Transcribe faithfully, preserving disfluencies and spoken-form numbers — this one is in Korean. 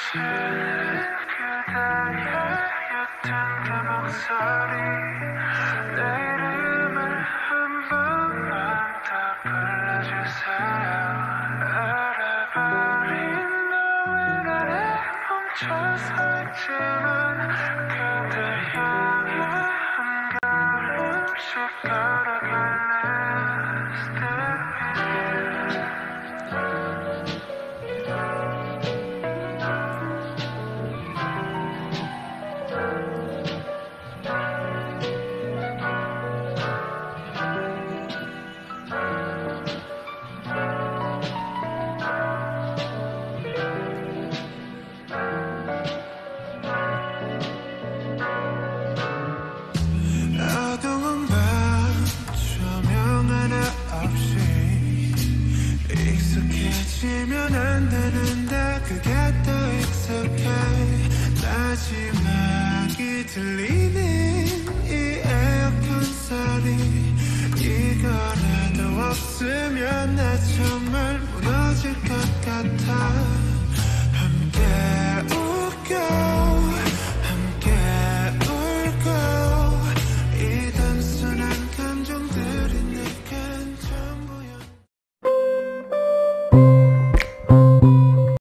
어두운 밤 조명 하나 없이 익숙해지면 안 되는데 그게 더 익숙해. 마지막이 들리는 이 에어컨 소리 이거라도 없으면 나 정말 무너질 것 같아. 함께 웃겨